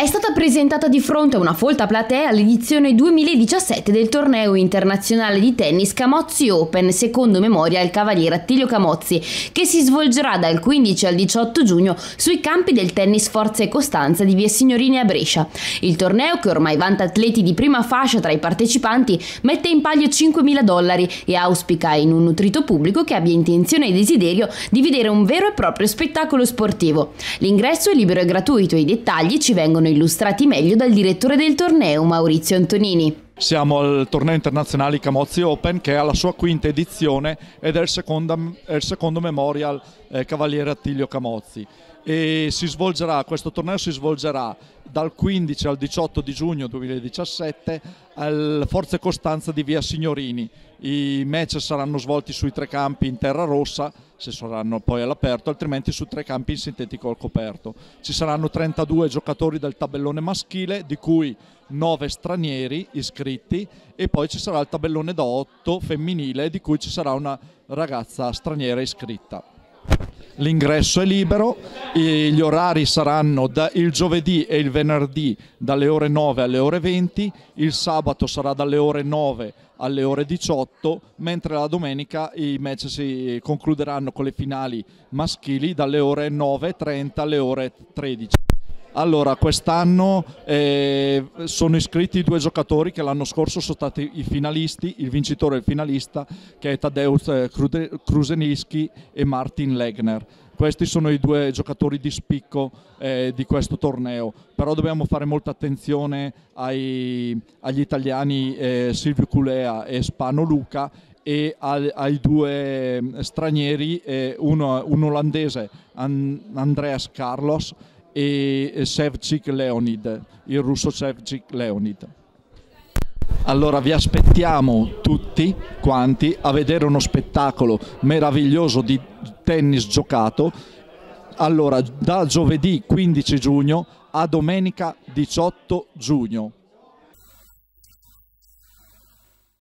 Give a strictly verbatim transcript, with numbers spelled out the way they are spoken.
È stata presentata di fronte a una folta platea l'edizione duemiladiciassette del torneo internazionale di tennis Camozzi Open secondo memoria il cavaliere Attilio Camozzi, che si svolgerà dal quindici al diciotto giugno sui campi del tennis Forza e Costanza di via Signorini a Brescia. Il torneo, che ormai vanta atleti di prima fascia tra i partecipanti, mette in palio cinquemila dollari e auspica in un nutrito pubblico che abbia intenzione e desiderio di vedere un vero e proprio spettacolo sportivo. L'ingresso è libero e gratuito e i dettagli ci vengono illustrati meglio dal direttore del torneo, Maurizio Antonini. Siamo al torneo internazionale Camozzi Open, che è alla sua quinta edizione ed è il secondo, è il secondo memorial eh, cavaliere Attilio Camozzi. E si svolgerà, questo torneo si svolgerà dal quindici al diciotto di giugno duemiladiciassette al Forza e Costanza di via Signorini. I match saranno svolti sui tre campi in terra rossa, se saranno poi all'aperto, altrimenti su tre campi in sintetico al coperto. Ci saranno trentadue giocatori del tabellone maschile, di cui nove stranieri iscritti, e poi ci sarà il tabellone da otto femminile, di cui ci sarà una ragazza straniera iscritta. L'ingresso è libero, gli orari saranno da il giovedì e il venerdì dalle ore nove alle ore venti, il sabato sarà dalle ore nove alle ore diciotto, mentre la domenica i match si concluderanno con le finali maschili dalle ore nove e trenta alle ore tredici. Allora, quest'anno eh, sono iscritti due giocatori che l'anno scorso sono stati i finalisti, il vincitore e il finalista, che è Tadeusz Krusenicki e Martin Legner. Questi sono i due giocatori di spicco eh, di questo torneo, però dobbiamo fare molta attenzione ai, agli italiani eh, Silvio Culea e Spano Luca, e ai, ai due stranieri, eh, uno, un olandese, Andreas Carlos, e Sevcik Leonid, il russo Sevcik Leonid. Allora vi aspettiamo tutti quanti a vedere uno spettacolo meraviglioso di tennis giocato. Allora, da giovedì quindici giugno a domenica diciotto giugno.